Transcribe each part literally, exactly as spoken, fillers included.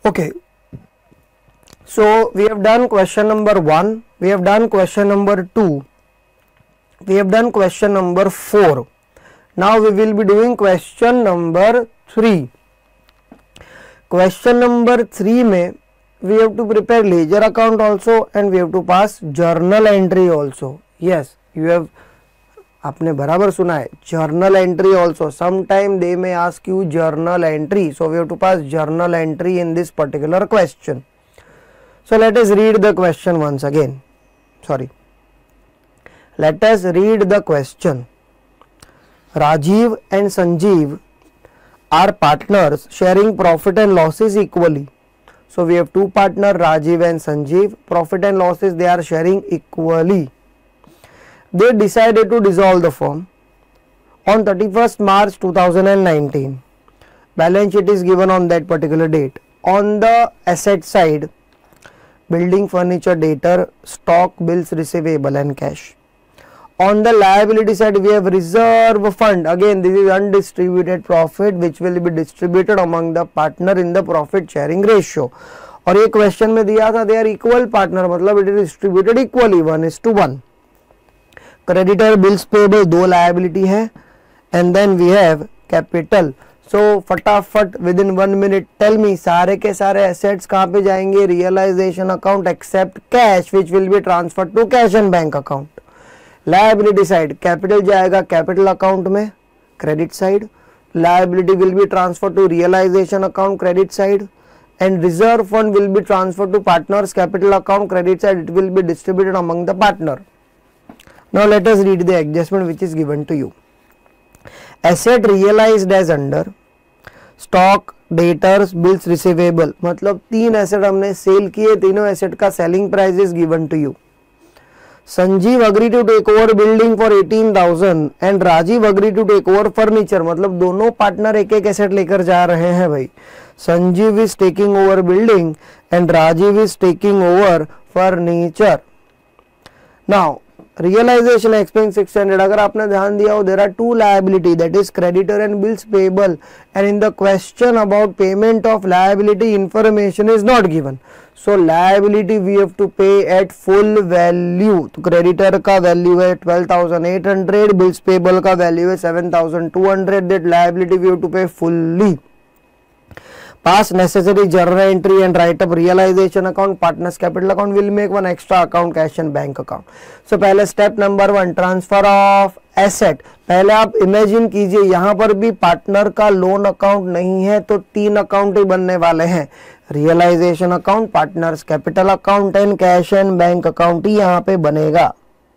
Okay, so we have done question number one, we have done question number two, we have done question number four. Now we will be doing question number three. Question number three में we have to prepare ledger account also and we have to pass journal entry also. Yes, you have, आपने बराबर सुना है, journal entry also. Sometime they may ask you journal entry, so we have to pass journal entry in this particular question. So let us read the question once again. Sorry. Let us read the question. Rajiv and Sanjeev are partners sharing profit and losses equally. So we have two partners, Rajiv and Sanjeev. Profit and losses they are sharing equally. They decided to dissolve the firm on thirty-first March two thousand nineteen. Balance sheet is given on that particular date. On the asset side, building, furniture, debtor, stock, bills receivable and cash. On the liability side, we have reserve fund. Again, this is undistributed profit which will be distributed among the partner in the profit sharing ratio. और ये question में दिया था they are equal partner, मतलब it is distributed equally, one is to one. Creditor, bills payable, दो liability है, and then we have capital. So फटाफट within one minute tell me सारे के सारे assets कहाँ पे जाएंगे? Realization account except cash which will be transferred to cash and bank account. Liability side, capital जाएगा capital account में, credit side. Liability will be transferred to realization account, credit side, and reserve fund will be transferred to partners capital account, credit side. It will be distributed among the partner. Now let us read the adjustment which is given to you. Asset realized as under stock, debtors, bills receivable. मतलब तीन asset हमने sale किए, तीनों asset का selling price is given to you. Sanjeev agreed to take over building for eighteen thousand and Rajiv agreed to take over furniture. मतलब दोनों partner एक एक asset लेकर जा रहे हैं भाई. Sanjeev is taking over building and Rajiv is taking over furniture. Now realization expense six hundred. अगर आपने ध्यान दिया हो, there are two liability, that is creditor and bills payable, and in the question about payment of liability information is not given. So liability we have to pay at full value. तो creditor का value है twelve thousand eight hundred, bills payable का value है seven thousand two hundred. That liability we have to pay fully. Pass necessary journal entry and write up realization account. Partners capital account will make one extra account, cash and bank account. So पहले step number one, transfer of asset. पहले आप imagine कीजिए यहाँ पर भी partner का loan account नहीं है तो तीन account ही बनने वाले हैं. Realization account, partners capital account and cash and bank account ही यहाँ पे बनेगा.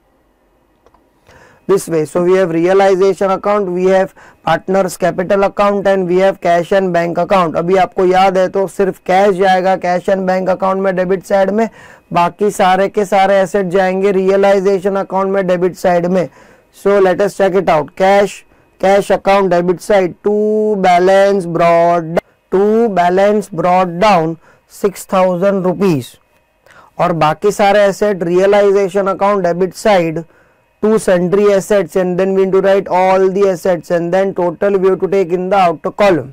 This way, so we have realization account, we have partners capital account and we have cash and bank account. अभी आपको याद है तो सिर्फ कैश जाएगा कैश एंड बैंक अकाउंट में डेबिट साइड में, बाकी सारे के सारे एसेट जाएंगे रियलाइजेशन अकाउंट में डेबिट साइड में. So let us check it out. Cash cash account debit side to balance brought to balance brought down six thousand rupees और बाकी सारे asset realisation account debit side two sundry assets, and then we need to write all the assets and then total we have to take in the outer column.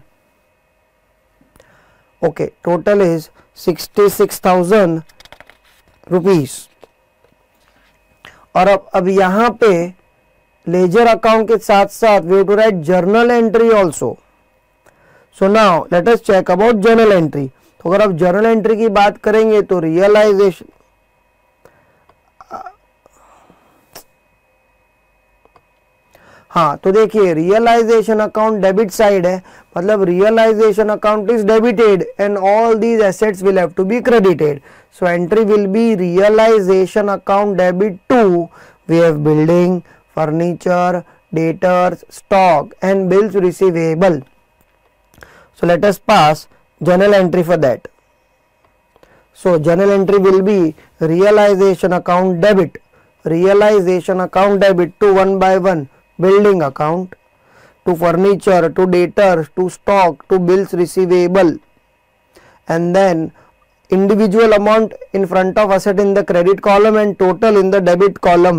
Okay, total is sixty-six thousand rupees. और अब अब यहाँ पे ledger account के साथ साथ we have to write journal entry also. So now let us check about journal entry. तो अगर आप journal entry की बात करेंगे तो realization हाँ तो देखिए रियलाइजेशन अकाउंट डेबिट साइड है, मतलब realization account is debited and all these assets will have to be credited. So entry will be realization account debit to. We have building, furniture, debtors, stock and bills receivable. So let us pass journal entry for that. So journal entry will be realization account debit, realization account debit to one by one. Building account, to furniture, to debtors, to stock, to bills receivable, and then individual amount in front of asset in the credit column and total in the debit column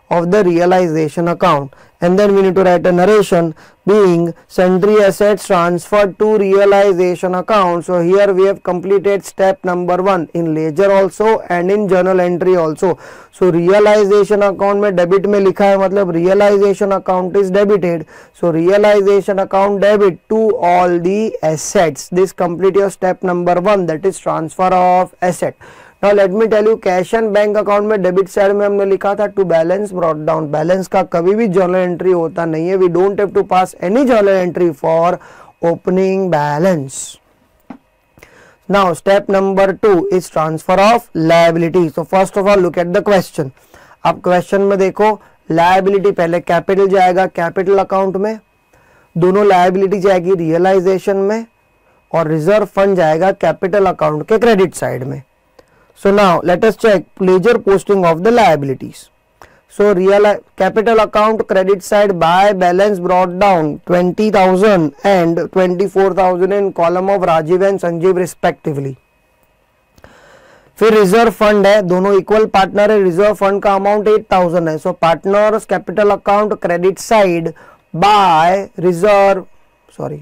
of the realization account, and then we need to write a narration being sundry assets transferred to realization account. So here we have completed step number one in ledger also and in journal entry also. So realization account में debit में लिखा है, मतलब realization account is debited. So realization account debit to all the assets. This complete your step number one, that is transfer of asset. Now let me tell you, cash and bank account में debit side में हमने लिखा था to balance brought down. Balance का कभी भी journal entry होता नहीं है. We don't have to pass any journal entry for opening balance. Now step number two is transfer of liability. So first of all look at the question. अब question में देखो, liability पहले capital जाएगा capital account में, दोनों liability जाएगी realization में, और रिजर्व फंड जाएगा कैपिटल अकाउंट के क्रेडिट साइड में. So now let us check ledger posting of the liabilities. So real capital account credit side by balance brought down twenty thousand and twenty-four thousand in column of Rajiv and Sanjeev respectively. फिर reserve fund है, दोनों equal partner है. Reserve fund का amount eight thousand है. So partners capital account credit side by reserve sorry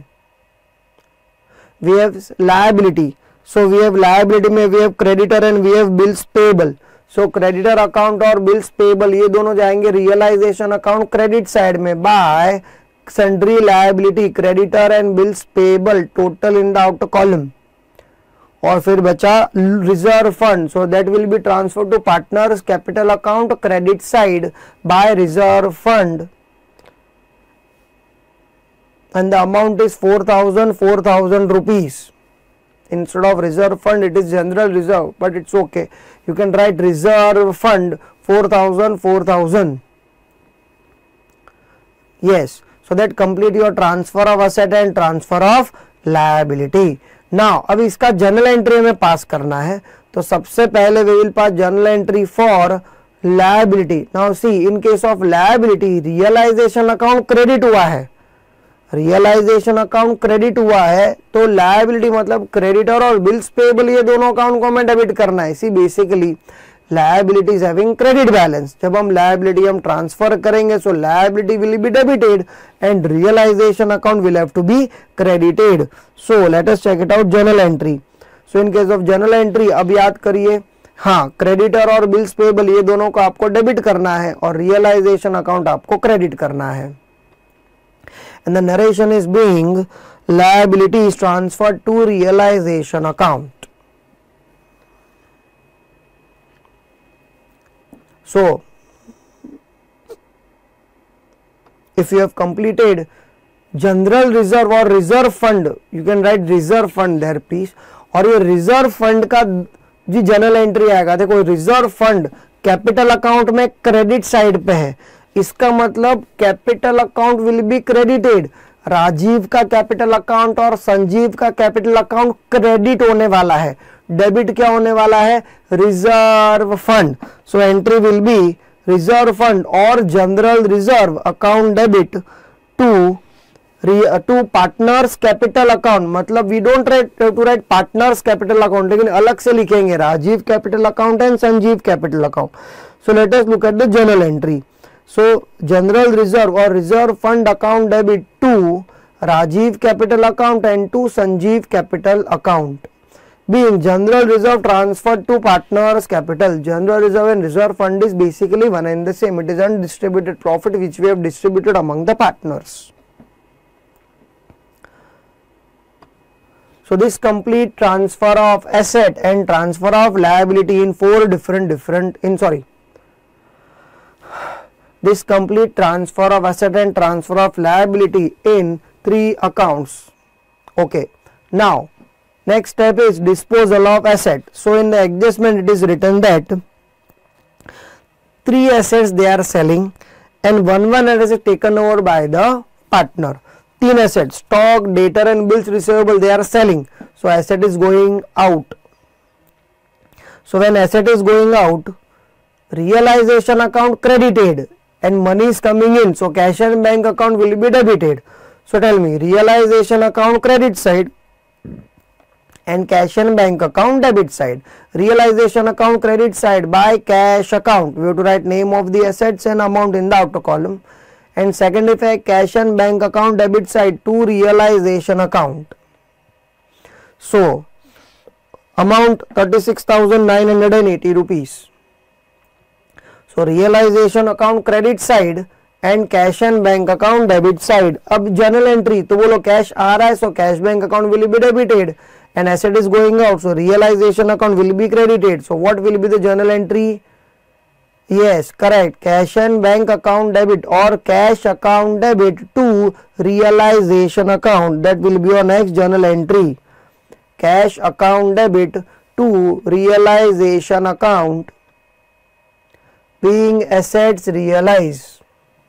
we have liability. So we have liability में we have creditor and we have bills payable. So creditor account और bills payable ये दोनों जाएंगे realization account credit side में by sundry liability creditor and bills payable total in the outer column. और फिर बचा reserve fund, so that will be transferred to partners capital account credit side by reserve fund, and the amount is four thousand four thousand rupees. Instead of reserve fund it is general reserve, but it's okay, you can write reserve fund four thousand four thousand. Yes, so that complete your transfer of asset and transfer of liability. Now अब इसका journal entry में पास करना है, तो सबसे पहले we will pass journal entry for liability. Now see, in case of liability realization account credit हुआ है, रियलाइजेशन अकाउंट क्रेडिट हुआ है, तो लायबिलिटी मतलब क्रेडिटर और बिल्स पेबल ये दोनों अकाउंट को हमें डेबिट करना है. इसी basically liability is having credit balance. जब हम लायबिलिटी हम ट्रांसफर करेंगे, so liability will be debited and realization account will have to be credited. So let us check it out journal entry. So in case of journal entry अब याद करिए, हाँ creditor और bills payable ये दोनों को आपको डेबिट करना है और रियलाइजेशन अकाउंट आपको क्रेडिट करना है. And the narration is being liability is transferred to realization account. So if you have completed general reserve or reserve fund, you can write reserve fund there please. और ये reserve fund का जी general entry आएगा. देखो reserve fund capital account में credit side पे है, इसका मतलब capital account will be credited. Rajiv का कैपिटल अकाउंट और संजीव का कैपिटल अकाउंट क्रेडिट होने वाला है. डेबिट क्या होने वाला है? Reserve fund. So entry will be reserve fund और general reserve account debit to to partners capital account. मतलब we don't write to write partners capital account, लेकिन अलग से लिखेंगे Rajiv capital account and Sanjeev capital account. So let us look at the journal entry. So general reserve or reserve fund account debit to Rajiv capital account and to Sanjeev capital account. Being general reserve transferred to partners capital. General reserve and reserve fund is basically one and the same. It is undistributed profit which we have distributed among the partners. So this complete transfer of asset and transfer of liability in four different different in sorry. This complete transfer of asset and transfer of liability in three accounts. Okay. Now, next step is disposal of asset. So in the adjustment it is written that three assets they are selling and one one is taken over by the partner. Three assets, stock, debtor and bills receivable they are selling. So asset is going out. So when asset is going out, realization account credited and money is coming in, so cash and bank account will be debited. So tell me, realization account credit side and cash and bank account debit side. Realization account credit side by cash account. We have to write name of the assets and amount in the outer column. And second effect, cash and bank account debit side to realization account. So amount thirty-six thousand nine hundred eighty rupees. So realization account credit side and cash and bank account debit side. अब journal entry तो बोलो cash आ रहा है, so cash bank account will be debited and asset is going out, so realization account will be credited. So what will be the journal entry? Yes, correct, cash and bank account debit or cash account debit to realization account. That will be your next journal entry. Cash account debit to realization account being assets realized.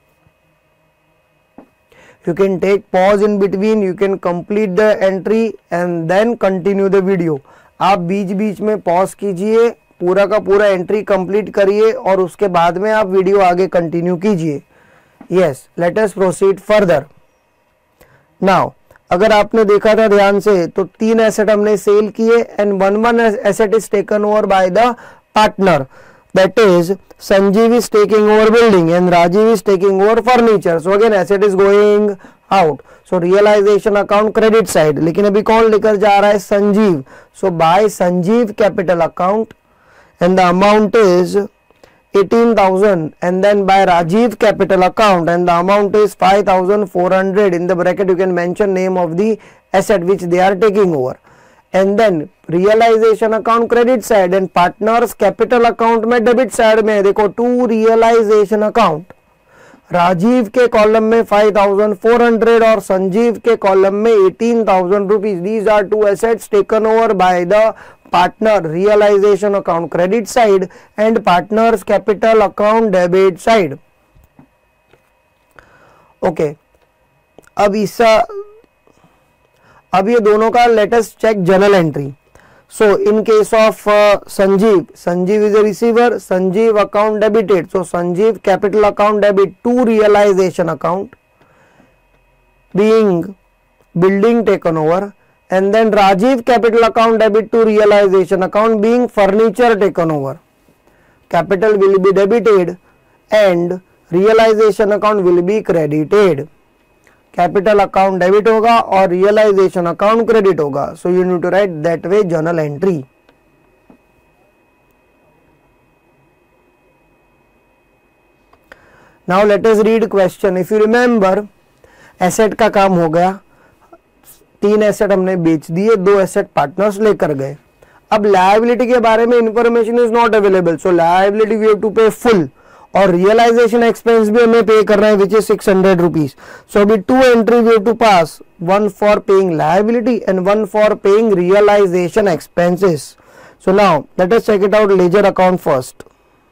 You can take pause in between, you can complete the entry and then continue the video. आप बीच बीच में pause कीजिए, पूरा का पूरा entry complete करिए और उसके बाद में आप वीडियो आगे कंटिन्यू कीजिए. Yes, let us proceed further. Now अगर आपने देखा था ध्यान से तो तीन एसेट हमने सेल किए and one one asset is taken over by the partner. That is, Sanjeev is taking over building and Rajiv is taking over furniture. So again asset is going out. So realization account credit side. लेकिन अभी कौन लेकर जा रहा है? Sanjeev. So by Sanjeev capital account and the amount is eighteen thousand, and then by Rajiv capital account and the amount is five thousand four hundred. In the bracket you can mention name of the asset which they are taking over. And then realization account credit side and partners capital account में debit side में देखो to realization account. Rajiv के column में five thousand four hundred और संजीव के column में eighteen thousand rupees. These are two assets taken over by the partner. Realization account credit side and partners capital account debit side. Okay. अब इसका अब ये दोनों का latest check journal entry. So in case of Sanjeev, Sanjeev is a receiver, Sanjeev account debited. So Sanjeev capital account debit to realization account being building taken over, and then Rajiv capital account debit to realization account being furniture taken over. Capital will be debited and realization account will be credited. Capital account debit होगा और realization account credit होगा. So you need to write that way journal entry. Now let us read question. If you remember, asset का काम हो गया, तीन asset हमने बेच दिए, दो एसेट पार्टनर्स लेकर गए. अब लायबिलिटी के बारे में information is not available. So liability we have to pay full और रियलाइजेशन एक्सपेंस भी हमें पे करना है which is six hundred rupees. So अभी two entry we have to pass, one for paying liability and one for paying realization expenses. So now let us check it out ledger account first.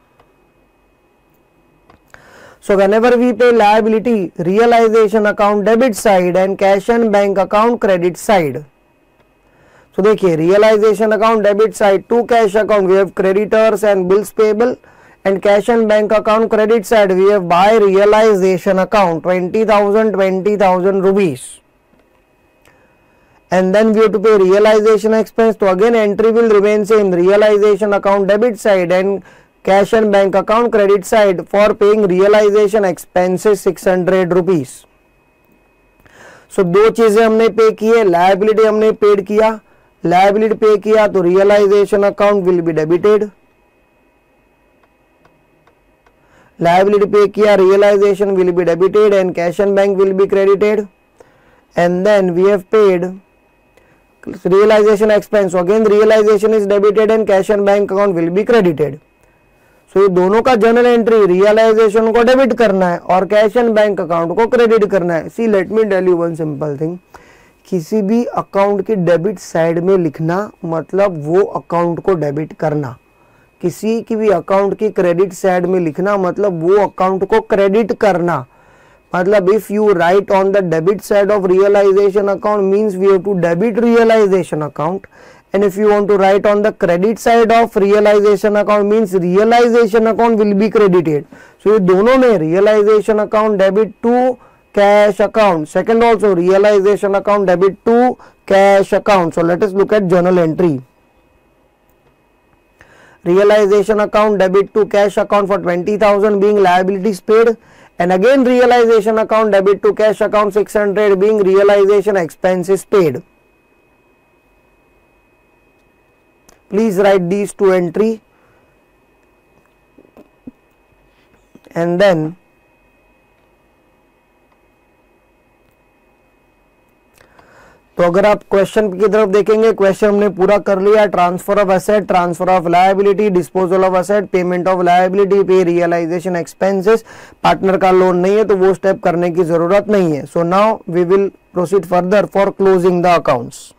So whenever we pay liability, realization account debit side and cash and bank account credit side. So देखिए realization account debit side to cash account we have creditors and bills payable, and cash and bank account credit side we have by realization account twenty thousand twenty thousand rupees, and then we have to pay realization expense. So again entry will remain same, realization account debit side and cash and bank account credit side for paying realization expenses six hundred rupees. So दो चीजें हमने पे की है, liability हमने paid किया, liability pay किया तो realization account will be debited, liability pay किया realization will be debited and cash and bank will be credited, and then we have paid realization expense. So again realization is debited and cash and bank account will be credited. So ये दोनों का journal entry realization को debit करना है और cash and bank account को credit करना है. See let me tell you one simple thing, किसी भी अकाउंट की डेबिट साइड में लिखना मतलब वो अकाउंट को डेबिट करना, किसी की भी अकाउंट की क्रेडिट साइड में लिखना मतलब वो अकाउंट को क्रेडिट करना. मतलब if you write on the debit side of realization account means we have to debit realization account, and if you want to write on the credit side of realization account means realization account will be credited. So ये दोनों में realization account debit to cash account, second also realization account debit to cash account. So let us look at journal entry. Realization account debit to cash account for twenty thousand being liabilities paid, and again realization account debit to cash account six hundred being realization expenses paid. Please write these two entry and then तो अगर आप question की तरफ देखेंगे, question हमने पूरा कर लिया. Transfer of asset, transfer of liability, disposal of asset, payment of liability, pay realization expenses. Partner का लोन नहीं है तो वो स्टेप करने की जरूरत नहीं है. So now we will proceed further for closing the accounts.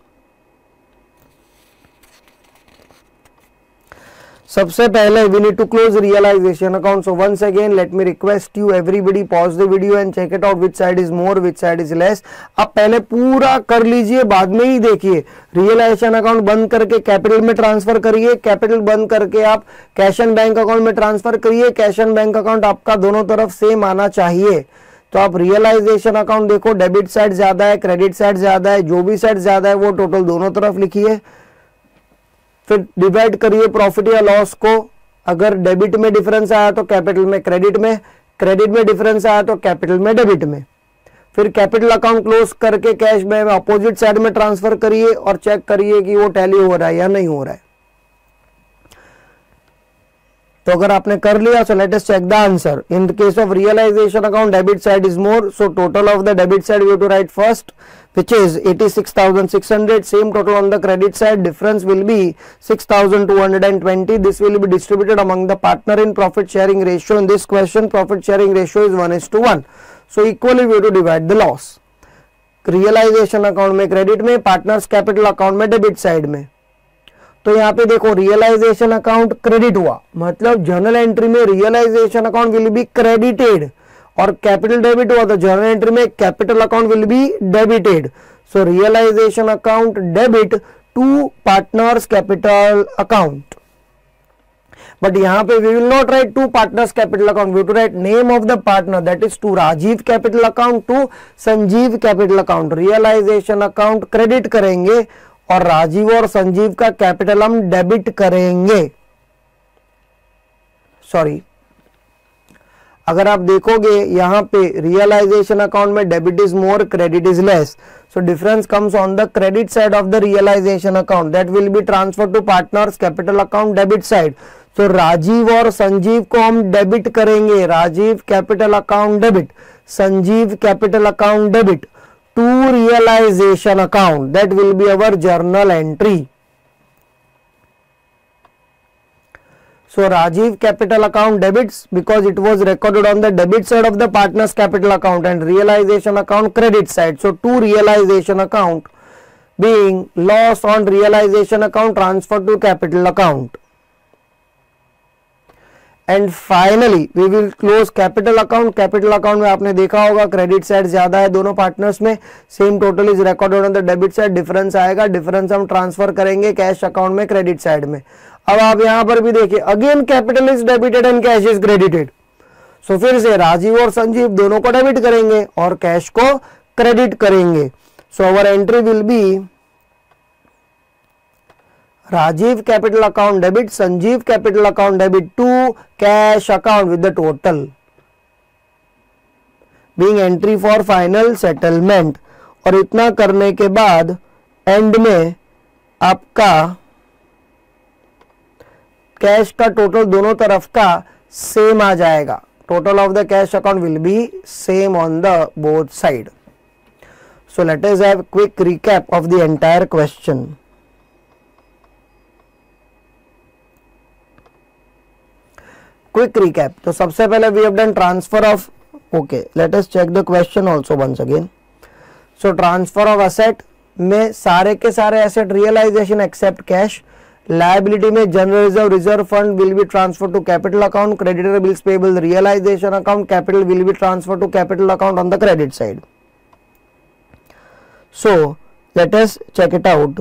सबसे पहले we need to close realization account. So once again let me request you everybody pause the video and check it out which side is more, which side is less. आप पहले पूरा कर लीजिए, बाद में ही देखिए. रियलाइजेशन अकाउंट बंद करके कैपिटल में ट्रांसफर करिए, कैपिटल बंद करके आप कैश एंड बैंक अकाउंट में ट्रांसफर करिए. कैश एंड बैंक अकाउंट आपका दोनों तरफ सेम आना चाहिए. तो आप रियलाइजेशन अकाउंट देखो, डेबिट साइड ज्यादा है, क्रेडिट साइड ज्यादा है, जो भी साइड ज्यादा है वो टोटल दोनों तरफ लिखिए. फिर डिवाइड करिए प्रॉफिट या लॉस को. अगर डेबिट में डिफरेंस आया तो कैपिटल में क्रेडिट में, क्रेडिट में डिफरेंस आया तो कैपिटल में डेबिट में. फिर कैपिटल अकाउंट क्लोज करके कैश में अपोजिट साइड में ट्रांसफर करिए और चेक करिए कि वो टैली हो रहा है या नहीं हो रहा है. तो अगर आपने कर लिया so let us check the answer. In the case of realization account debit side is more, so total of the debit side we have to write first which is eighty-six thousand six hundred. Same total on the credit side, difference will be six thousand two hundred twenty. This will be distributed among the partner in profit sharing ratio. In this question profit sharing ratio is one is to one, so equally we have to divide the loss. Realization account में credit में, partners capital account में debit side में. तो यहाँ पे देखो realisation account credit हुआ, मतलब जर्नल एंट्री में realization account will be credited, और कैपिटल डेबिट हुआ तो जर्नल एंट्री में capital account will be debited. So realization account debit to partners capital account. But यहां पे we will not write to partners capital account, we to write name of the partner, that is to Rajiv capital account to Sanjeev capital account. Realization account credit करेंगे और राजीव और संजीव का capital हम debit करेंगे. Sorry, अगर आप देखोगे यहाँ पे रियलाइजेशन अकाउंट में debit is more, credit is less, so difference comes on the credit side of the realization account, that will be transfer to partners capital account debit side. So Rajiv और संजीव को हम debit करेंगे, Rajiv capital account debit, Sanjeev capital account debit to realization account, that will be our journal entry. So Rajiv capital account debits because it was recorded on the debit side of the partner's capital account, and realization account credit side. So to realization account being loss on realization account transferred to capital account. And finally we will close capital account. Capital account में आपने देखा होगा credit side ज्यादा है दोनों partners में, same total is recorded on the debit side. Difference आएगा, difference हम ट्रांसफर करेंगे कैश अकाउंट में क्रेडिट साइड में. अब आप यहां पर भी देखिए, again capital is debited and cash is credited. So फिर से राजीव और संजीव दोनों को डेबिट करेंगे और कैश को क्रेडिट करेंगे. So our entry will be Rajiv capital account debit, Sanjeev capital account debit to cash account with the total being entry for final settlement. और इतना करने के बाद एंड में आपका कैश का टोटल दोनों तरफ का सेम आ जाएगा. Total of the cash account will be same on the both side. So let us have quick recap of the entire question. Quick recap, तो सबसे पहले we have done transfer of, okay let us check the question also once again. So transfer of asset में सारे के सारे asset realization except cash. Liability में general reserve, reserve fund will be transfer to capital account, creditor bills payable realization account, capital will be transfer to capital account on the credit side. So let us check it out.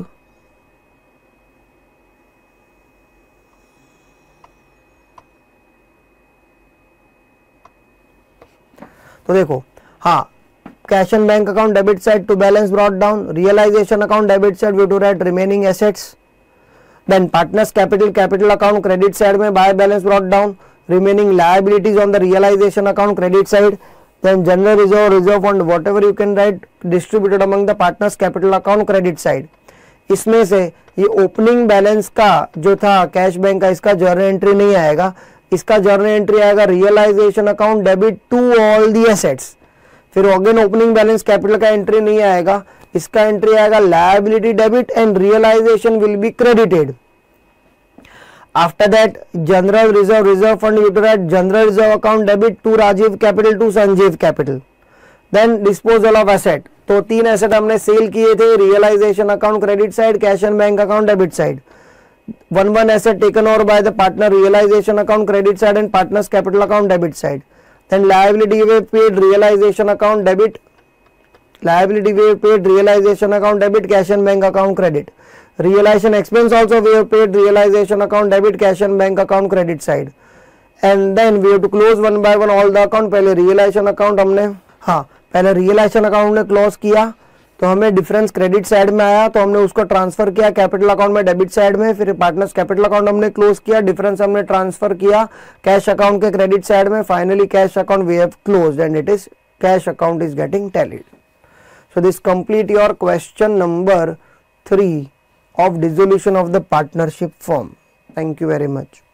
तो देखो, हाँ cash and bank account debit side to balance brought down, realization account debit side we have to write remaining assets, then partners capital capital account credit side mein buy balance brought down, remaining liabilities on the realization account credit side, then general reserve reserve fund whatever you can write distributed among the partners capital account credit side. इसमें से ये opening balance का जो था cash bank का इसका journal entry नहीं आएगा, इसका जर्नल एंट्री आएगा realization account debit to all the assets. फिर अगेन ओपनिंग बैलेंस कैपिटल का एंट्री नहीं आएगा, इसका एंट्री आएगा liability debit and realization will be credited. After that general reserve reserve fund you to write general reserve account debit to Rajiv capital to Sanjeev capital. Then disposal of asset, तो तीन asset हमने sell किए थे, realization account credit side, cash and bank account debit side. One one asset taken over by the partner realization account credit side and partners capital account debit side. Then liability we have paid realization account debit, liability we have paid realization account debit, cash and bank account credit. Realization expense also we have paid realization account debit, cash and bank account credit side. And then we have to close one by one all the account. पहले realization account हमने हाँ पहले realization account ने close किया तो हमें difference credit side में आया तो हमने उसको ट्रांसफर किया कैपिटल अकाउंट में डेबिट साइड में. फिर पार्टनर्स कैपिटल अकाउंट हमने क्लोज किया, डिफरेंस हमने ट्रांसफर किया कैश अकाउंट के क्रेडिट साइड में. Finally cash account we have closed and it is cash account is getting tallied. So this complete your question number three of dissolution of the partnership form. Thank you very much.